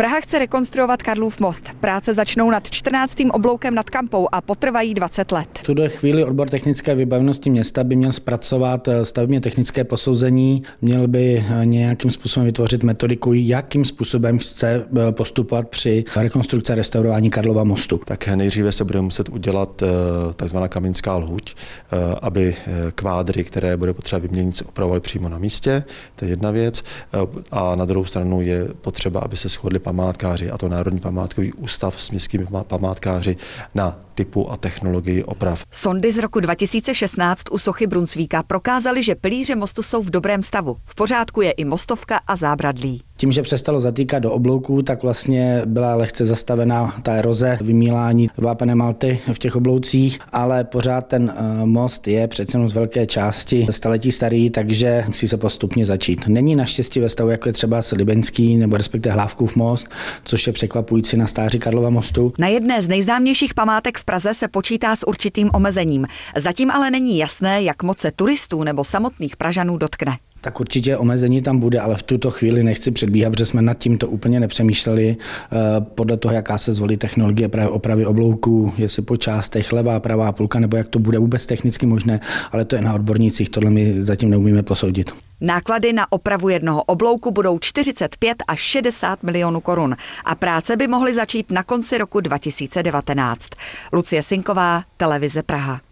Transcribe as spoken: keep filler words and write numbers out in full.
Praha chce rekonstruovat Karlův most. Práce začnou nad čtrnáctým obloukem nad Kampou a potrvají dvacet let. V tuto chvíli odbor technické vybavenosti města by měl zpracovat stavebně technické posouzení, měl by nějakým způsobem vytvořit metodiku, jakým způsobem chce postupovat při rekonstrukci a restaurování Karlova mostu. Tak nejdříve se bude muset udělat takzvaná kamínská lhuť, aby kvádry, které bude potřeba vyměnit, se opravovaly přímo na místě. To je jedna věc. A na druhou stranu je potřeba, aby se shodli památkáři, a to Národní památkový ústav s městskými památkáři na typu a technologii oprav. Sondy z roku dva tisíce šestnáct u sochy Brunsvíka prokázaly, že pilíře mostu jsou v dobrém stavu. V pořádku je i mostovka a zábradlí. Tím, že přestalo zatýkat do oblouků, tak vlastně byla lehce zastavená ta eroze, vymílání vápené malty v těch obloucích, ale pořád ten most je přece jenom z velké části staletí starý, takže musí se postupně začít. Není naštěstí ve stavu, jako je třeba Libeňský nebo respektive Hlávkův most, což je překvapující na stáří Karlova mostu. Na jedné z nejznámějších památek v Praze se počítá s určitým omezením. Zatím ale není jasné, jak moc se turistů nebo samotných Pražanů dotkne. Tak určitě omezení tam bude, ale v tuto chvíli nechci předbíhat, protože jsme nad tím to úplně nepřemýšleli. Podle toho, jaká se zvolí technologie opravy oblouků, jestli po částech levá, pravá půlka, nebo jak to bude vůbec technicky možné, ale to je na odbornících, tohle my zatím neumíme posoudit. Náklady na opravu jednoho oblouku budou čtyřicet pět až šedesát milionů korun a práce by mohly začít na konci roku dva tisíce devatenáct. Lucie Sinková, Televize Praha.